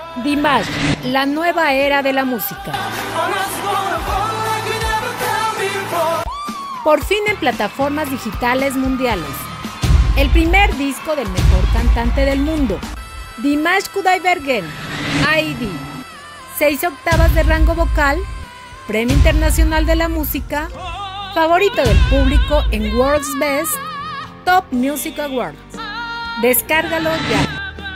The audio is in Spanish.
Dimash, la nueva era de la música. Por fin en plataformas digitales mundiales. El primer disco del mejor cantante del mundo, Dimash Kudaibergen, ID. 6 octavas de rango vocal, Premio Internacional de la Música, favorito del público en World's Best Top Music Awards. Descárgalo ya.